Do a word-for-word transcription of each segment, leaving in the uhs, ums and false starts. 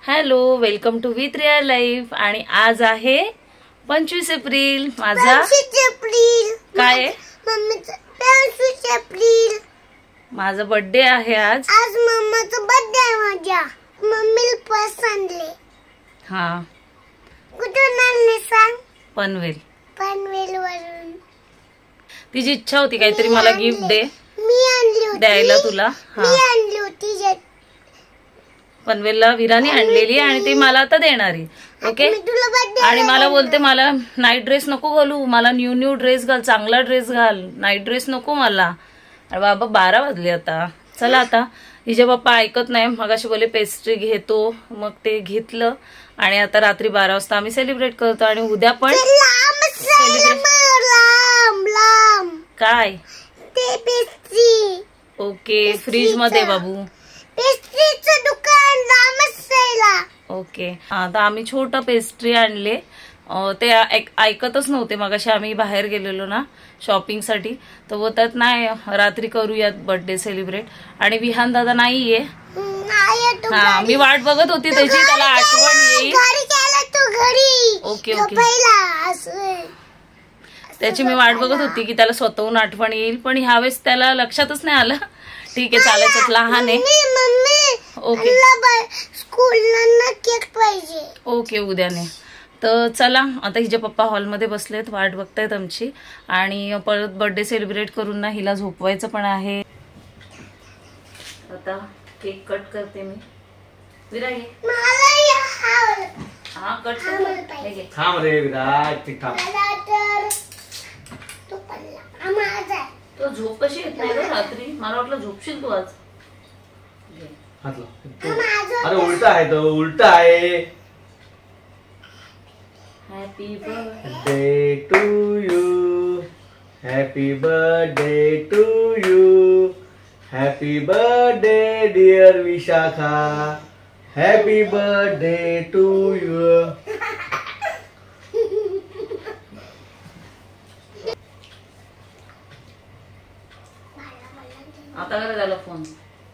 Hello, welcome to with real life. आणि आज आहे पंचवीस एप्रिल। माझा पंचवीस एप्रिल काय आहे? मम्मीचा पंचवीस एप्रिल माझा बर्थडे आहे आज। आज मम्माचा बर्थडे आहे माझ्या। मम्मीला पर्स आणले। हा, कुठून आणले सांग? पनवेल। पनवेल वरून। तिची इच्छा होती काहीतरी मला गिफ्ट दे, मी आणली होती द्यायला तुला। मी हा, आणली होती जे- पनवेलला विराने आणलेली आणि ती मला आता देणारी। ओके, मी तुला बर्थडे आणि मला बोलते मला नाईट ड्रेस नको घालू, मला न्यू न्यू ड्रेस घाल, चांगला ड्रेस घाल, नाईट ड्रेस नको मला। अरे बाबा, बारा वाजले आता। चला आता, हिचे पप्पा ऐकत नाही। मगाशी बोले पेस्ट्री घेतो, मग ते घेतलं आणि आता रात्री बारा वाजता आम्ही सेलिब्रेट करतो। आणि उद्या पण लांब लांब लांब काय ते पेस्ट्री। ओके, फ्रीज मध्ये बाबू, पेस्ट्रीचं दुकान रामसला। ओके, आता आम्ही छोट पेस्ट्री आणले। ते ऐक- ऐकतच नव्हते। मगाशी आम्ही बाहेर गेलेलो ना शॉपिंग साठी, तर बोलतात नाही रात्री करूयात बर्थडे सेलिब्रेट। आणि विहान दादा नाहीये। हा, मी वाट बघत होती त्याची, त्याला आठवण येईल घरी गेला तो घरी। ओके ओके, पहिला असं त्याची मी वाट बघत होती की त्याला स्वतःहून आठवण येईल, पण ह्यावेळेस त्याला लक्षातच नाही आलं। ठीक आहे, चालायचं, लहान आहे। ओके स्कूलला केक पाहिजे। ओके, उद्याने। तर चला आता हिचे पप्पा हॉलमध्ये बसलेत, वाट बघतायत आमची। आणि परत बर्थडे सेलिब्रेट करून ना हिला झोपवायचं पण आहे। आता केक कट करते मी। विरा ये, हा कट कर, हे घे। थांब रे विराट, ठीक थांब। तो झोप कशी येत नाही रे रात्री? मला वाटलं झोपशील तू आज। घे। हात लाव। अरे उलटा आहे तो, उलटा आहे। Happy birthday day to you, happy birthday to you, happy birthday dear Vishakha, happy birthday to you. आता काय झालं फोन?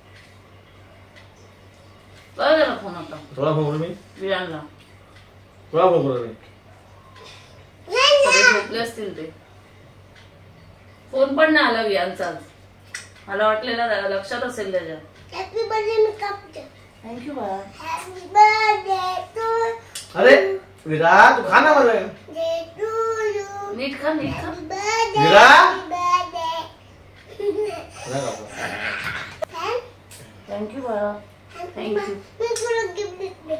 काय झालं फोन आता? थोडा फोन करू मी, विरानला थोडा फोन करू मी। सगळे झोपले असतील ते। फोन पण नाही आला विरानचा आज। मला वाटलेला त्याला लक्षात असेल त्याच्या। हॅपी बर्थडे मी कापते। थँक्यू बाळा। हॅपी बर्थडे टू अरे विराट, तू खा ना मला। Day to you. नीट खा, नीट खा। बर्थडे विरा? बर्थडे थँक्यू बाळा, थँक्यू। मी तुला गिफ्ट देते।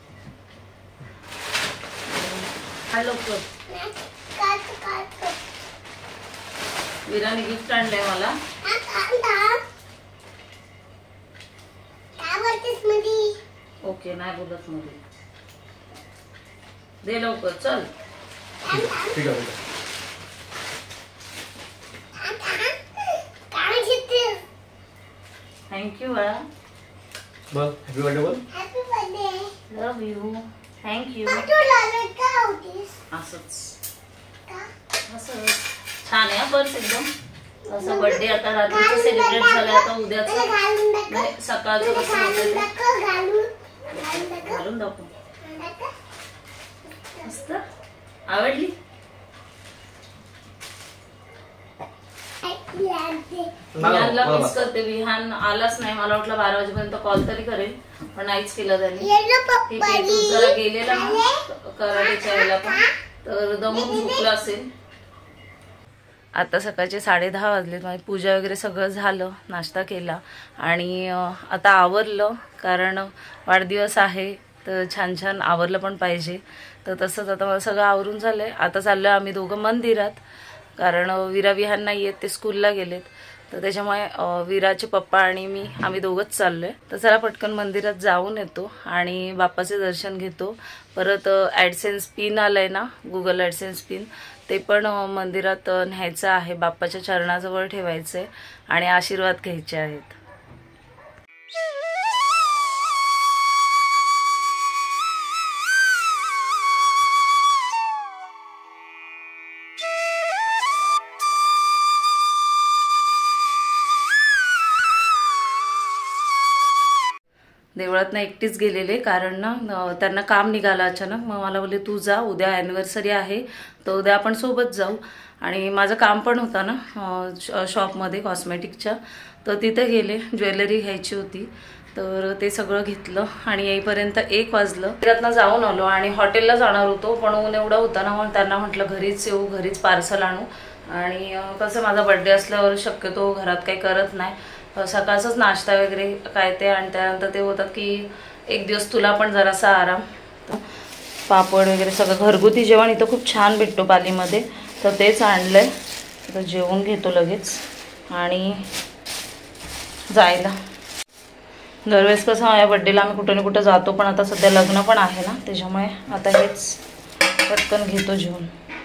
हॅलो कर। काट काट विराने गिफ्ट आणलंय मला। काय बोलतेस मधी? ओके, नाही बोलत मध्ये। दे लवकर, चल। ठीक आहे। काय घेतेस? थँक्यू बाळा। बोल हॅपी बर्थडे बोल। Happy birthday. Love you, thank you. तुला का होतीस? असंच का? असं छान आहे पर्स एकदम। असं बर्थडे आता रात्रीचं सेलिब्रेट झालं, आता उद्याचं घालून दाखव। नाही सकाळचं कसं घालून होतं दाखव, घालून घालून ते दाखव। घालून दाखव। दाखव। मस्त आवडली? विहानला मिस करते। विहान आलाच नाही, मला वाटलं बारा वाजेपर्यंत कॉल तरी करेल, पण नाहीच केलं त्यांनी। येलो ठीक आहे, तू जरा गेलेला ना कराटेच्या वेळेला पण, तर दमून झोपला असेल। आता सकाळचे साडे दहा वाजले। माझी पूजा वगैरे सगळं झालं, नाश्ता केला आणि आता आवरलं, कारण वाढदिवस आहे तर छान छान आवरलं पण पाहिजे। तर तसंच आता मला सगळं आवरून झालंय। आता चाललोय आम्ही दोघं मंदिरात, कारण विरा विहान नाही आहेत, ते स्कूलला गेलेत। तर त्याच्यामुळे विराचे पप्पा आणि मी आम्ही दोघंच चाललोय। तर चला पटकन मंदिरात जाऊन येतो आणि बाप्पाचे दर्शन घेतो। परत ॲडसेन्स पिन आलाय ना, गुगल ॲडसेन्स पिन, ते पण मंदिरात न्यायचं आहे, बाप्पाच्या चरणाजवळ ठेवायचंय आणि आशीर्वाद घ्यायचे आहेत। देवळातनं एकटीच गेलेले, कारण ना त्यांना काम निघालं अचानक. मग मला बोलले तू जा, उद्या ॲनिव्हर्सरी आहे तर उद्या आपण सोबत जाऊ. आणि माझं काम पण होतं ना शॉपमध्ये कॉस्मेटिकच्या, तर तिथे गेले. ज्वेलरी घ्यायची होती तर ते सगळं घेतलं आणि येईपर्यंत एक वाजलं. त्यातनं जाऊन आलो आणि हॉटेलला जाणार होतो, पण ऊन एवढं होतं ना, मग त्यांना म्हटलं घरीच येऊ, घरीच पार्सल आणू. आणि कसं माझा बड्डे असल्यावर शक्यतो घरात काही करत नाही, सकाळचाच नाश्ता वगैरे काय ते. आणि त्यानंतर ते होतात की एक दिवस तुला पण जरासा आराम. पापड वगैरे सगळं घरगुती जेवण इथं खूप छान भेटतो पालीमध्ये, तर तेच आणलं आहे. तर जेवण घेतो लगेच आणि जायला. दरवेळेस कसं या बड्डेला आम्ही कुठं ना कुठं जातो, पण आता सध्या लग्न पण आहे ना, त्याच्यामुळे आता हेच पटकन घेतो जेवण.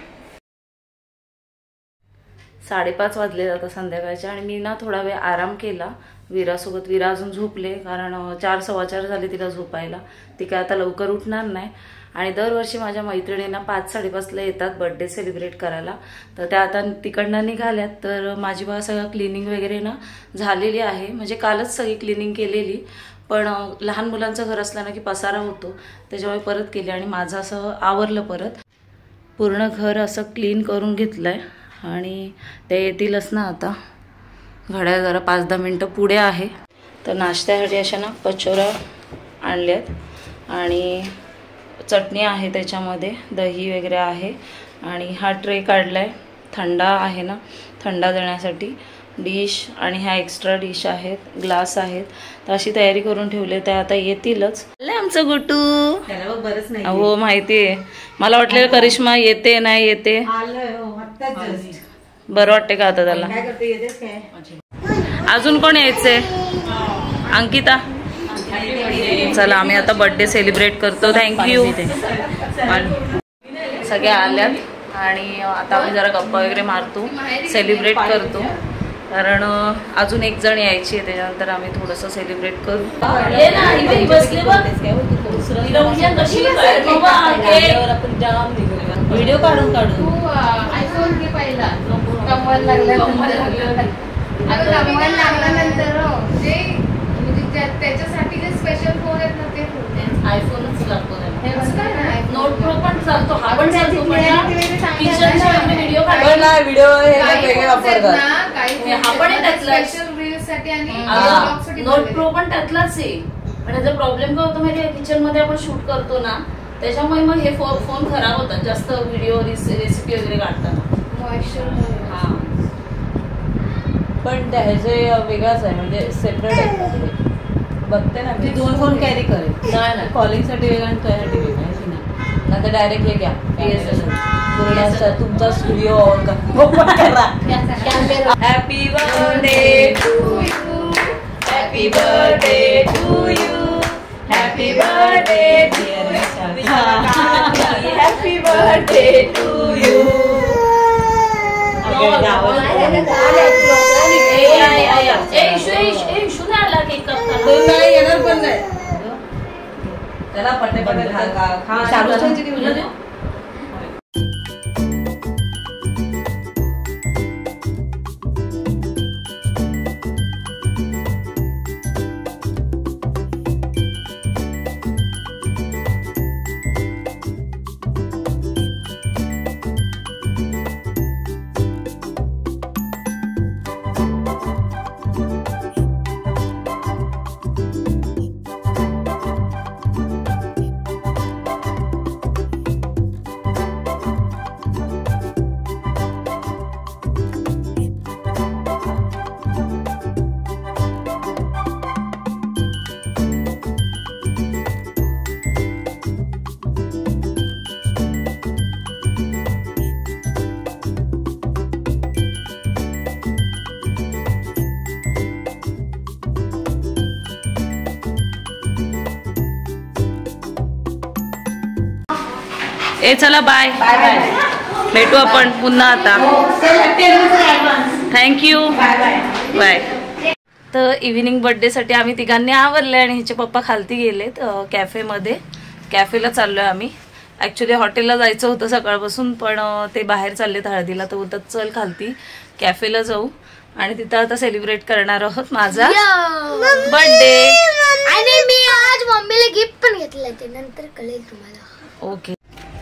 साडेपाच वाजले आता संध्याकाळचे आणि मी ना थोडा वेळ आराम केला विरासोबत. विरा अजून झोपले, कारण चार सव्वा चार झाले तिला झोपायला. ती काय आता लवकर उठणार नाही. आणि दरवर्षी माझ्या मैत्रिणींना पाच साडेपाचला येतात बड्डे सेलिब्रेट करायला, तर त्या आता तिकडनं निघाल्यात. तर माझी बा सगळं क्लिनिंग वगैरे ना झालेली आहे, म्हणजे कालच सगळी क्लिनिंग केलेली. पण लहान मुलांचं घर असलं ना की पसारा होतो, त्याच्यामुळे परत केली. आणि माझं असं आवरलं, परत पूर्ण घर असं क्लीन करून घेतलं आहे. आणि ते येतीलच ना आता, घड्याळ जरा पाच दहा मिनटं पुढे आहे. तर नाश्त्यासाठी अशा ना कचोऱ्या आणल्यात आणि चटणी आहे, त्याच्यामध्ये दही वगैरे आहे. आणि हा ट्रे काढला आहे, थंडा आहे ना, थंडा देण्यासाठी डिश. आणि ह्या एक्स्ट्रा डिश आहेत, ग्लास आहेत. तर अशी तयारी करून ठेवली, त्या आता येतीलच. आमचं गुटू बरंच नाही हो माहिती आहे, मला वाटलेलं करिश्मा येते नाही येते. बरं वाटते का आता त्याला? अजून कोण यायचंय? अंकिता. चला आम्ही आता बर्थडे सेलिब्रेट करतो. थँक्यू. सगळे आल्यात आणि आता आम्ही जरा गप्पा वगैरे मारतो, सेलिब्रेट करतो, कारण अजून एक जण यायची आहे. त्याच्यानंतर आम्ही थोडंसं सेलिब्रेट करू. व्हिडिओ काढून काढू त्याच्यासाठी जे स्पेशल फोन आहेत ना ते फोन आयफोनच लागतो. नोट प्रो पण चालतो, हा पण चालतो. व्हिडिओ व्हिडिओ स्पेशल रील्स साठी आणि नोट प्रो पण त्यातलाच आहे. पण याचा प्रॉब्लेम काय होतो माहिती आहे, किचन मध्ये आपण शूट करतो ना, त्याच्यामुळे मग हे फोन खराब होतात जास्त व्हिडिओ रेसिपी वगैरे काढताना. मॉइश्चर पण ह्याचे वेगळाच आहे, म्हणजे सेपरेट आहे. बघते ना मी दोन फोन कॅरी करेल. नाही ना, कॉलिंग साठी वेगळा आणि त्यासाठी वेगळा आहे ना. नाही तर डायरेक्ट हे घ्या, पूर्ण तुमचा स्टुडिओ ऑन करा. Happy birthday to you, happy birthday to you, happy birthday dear happy birthday to you. येणार पण नाही त्याला पटे पटे खा. ए चला बाय, भेटू आपण पुन्हा आता. Thank you, bye. तर इव्हिनिंग बर्थडेसाठी आम्ही तिघांनी आवरले आणि हिचे पप्पा खालती गेलेत कॅफेमध्ये. कॅफेला चाललोय आम्ही. ॲक्च्युली हॉटेलला जायचं होतं सकाळपासून, पण ते बाहेर चाललेत हळदीला, तर बोलतात चल खालती कॅफेला जाऊ आणि तिथं आता सेलिब्रेट करणार आहोत माझा बर्थडे. आणि मी आज मम्मीला गिफ्ट पण घेतलं, ते नंतर कळेल तुम्हाला. ओके.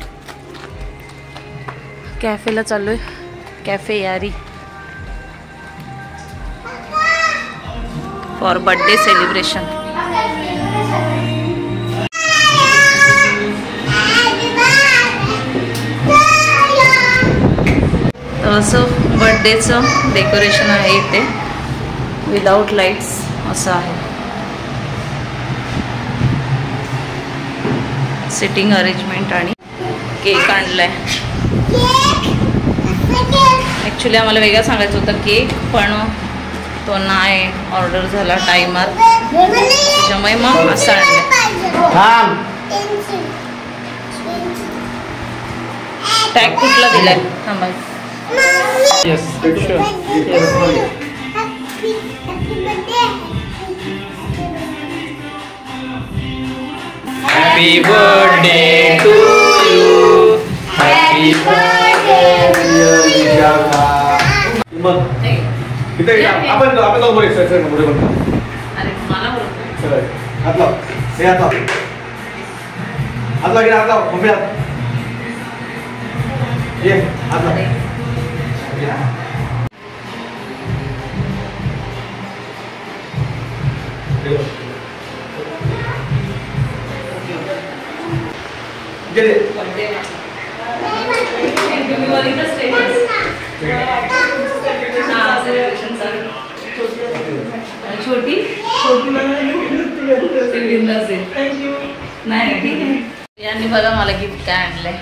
कॅफेला चाललोय, कॅफे यारी फॉर बर्थडे सेलिब्रेशन. असं बर्थडेचं डेकोरेशन आहे इथे, विदाउट लाईट्स असं आहे. सिटिंग अरेंजमेंट आणि केक आणलाय. ॲक्च्युली आम्हाला वेगळं सांगायचं होतं केक, पण तो नाही ऑर्डर झाला टायमात, त्याच्यामुळे मग असं आणलं. टॅग कुठला दिलाय थांबा. Happy birthday to you. Happy birthday to you. मग इथे आपण आपण जाऊ बरे सर सर पुढे बघा. अरे मला बोलतो सर हात लाव, हे हात लाव, हात लाव, हात लाव, मम्मी हात ये, हात लाव. गेले छोटी नाही ठीक आहे. यांनी बघा मला गिफ्ट काय आणलंय.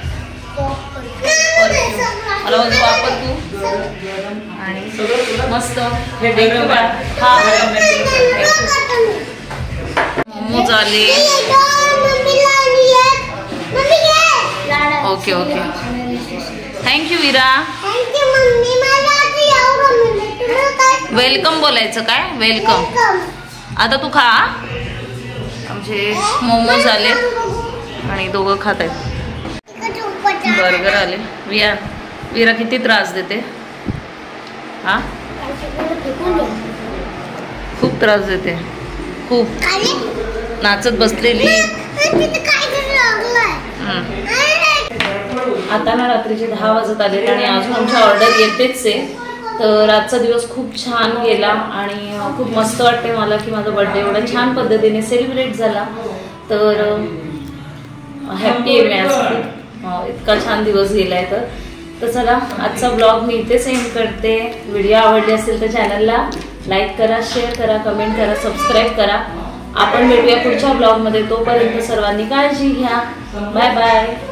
मला म्हणजे वापर तू आणि मस्त हे डेको. हा मोमोज आले. Okay okay thank you Vira. Welcome बोलायचं काय, वेलकम. आता तू खा. आमचे मोमोज आले आणि दोघं खात आहेत. बर्गर आले. विरा विरा किती त्रास देते हा, खूप त्रास देते खूप. नाचत बसलेली. आता ना रात्रीचे दहा वाजत आले आणि अजून आमच्या ऑर्डर येतेच आहे. तर आजचा दिवस खूप छान गेला आणि खूप मस्त वाटते मला की माझा बर्थडे एवढ्या छान पद्धतीने सेलिब्रेट झाला. तर हॅपी आहे मी आज, इतका छान दिवस गेलाय. तर तर चला आजचा ब्लॉग मी इथे सेंड करते. व्हिडिओ आवडली असेल तर चॅनलला लाईक करा, शेअर करा, कमेंट करा, सबस्क्राईब करा. आपण भेटूया पुढच्या ब्लॉगमध्ये. तोपर्यंत सर्वांनी काळजी घ्या. Bye bye.